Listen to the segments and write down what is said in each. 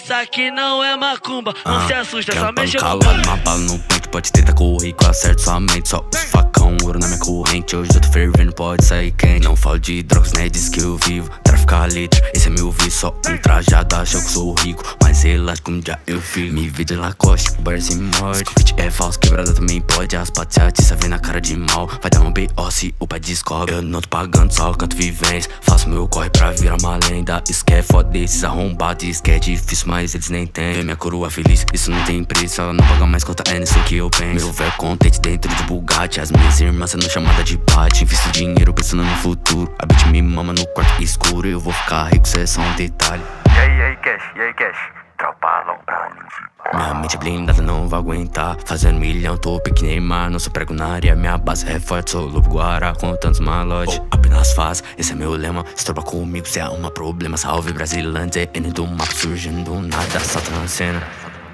Isso aqui não é macumba, não se assusta, só mexe com calado, uma bala no pente, pode tentar correr que eu acerto sua mente. Só os facão, ouro na minha corrente. Hoje eu tô fervendo, pode sair quente. Não falo de drogas, né, diz que eu vivo. Traficar letra, esse é meu vício. Só um trajado, acha que eu sou rico, mas elástico um dia eu fico. Me vi de Lacoste, o bar se morde. Convite é falso, quebrada também pode. As patiatiças vem na cara de mal. Vai dar um B.O. se o pai descobre. Eu não tô pagando, só canto vivência. Faço meu corre pra virar uma lenda. Isso que é foda desses arrombados. Isso que é difícil, mas eles nem tem. Vê minha coroa feliz, isso não tem preço. Ela não paga mais conta, é nisso que eu penso. Meu velho contente dentro de Bugatti. As minhas irmãs sendo chamada de bate. Invisto dinheiro pensando no futuro. A bitch me mama no quarto escuro. Eu vou ficar rico, cê é só um detalhe. E aí, cash, tropa alombrada. Minha mente é blindada, não vai aguentar. Fazendo milhão, tô pique Neymar. Não sou prego na área, minha base é forte. Sou lobo guará com tantos malotes. Apenas faz, esse é meu lema. Se tropa comigo, cê arruma problema. Salve Brasilândia, N do mapa surgindo do nada. Salta na cena.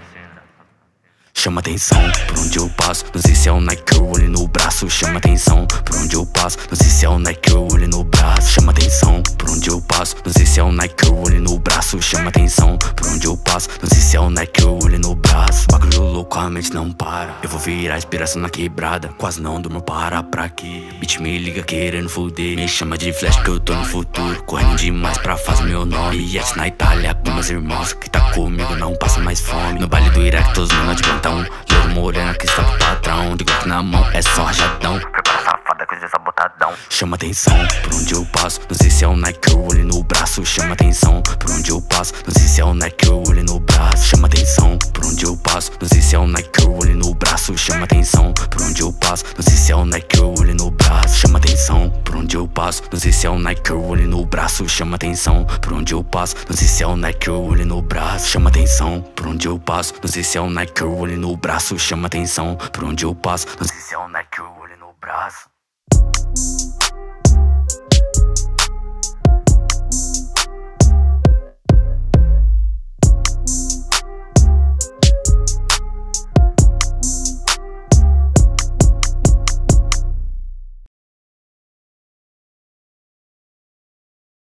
Chama atenção por onde eu passo. Não sei se é o Nike ou o olho no braço. Chama atenção por onde eu passo. Não sei se é o Nike ou o olho no braço. Chama atenção por onde eu passo. Não sei se é o Nike ou o olho no braço. Chama atenção por onde eu passo. Não sei se é o Nike ou o olho no braço. Bagulho louco, a mente não para. Eu vou virar inspiração na quebrada. Quase não durmo, para pra quê? Bitch me liga querendo fuder. Me chama de flash que eu tô no futuro. Correndo demais pra fazer meu nome. Yes na Itália com meus irmãos. Que tá comigo não passa mais fome. No baile do Iraque todos menor de plantão. Louro morena que está pro patrão. De Glock na mão é só rajadão. Prepara safada que hoje é sabotadão. Chama atenção por onde eu passo. Não sei se é o Nike ou o olho no braço. Chama atenção por onde eu passo. Não sei se é o Nike ou o olho no braço. Chama atenção por onde eu passo. Não sei se é o Nike ou o olho no braço. Chama atenção por onde eu passo. Não sei se é o Nike ou o olho no braço. Chama atenção por onde eu passo. Não sei se é o Nike ou o olho no braço. Chama atenção por onde eu passo. Não sei se é o Nike ou o olho no braço. Chama atenção por onde eu passo. Não sei se é o Nike ou o olho no braço. Chama atenção por onde eu passo. Não sei se é o Nike ou o olho no braço.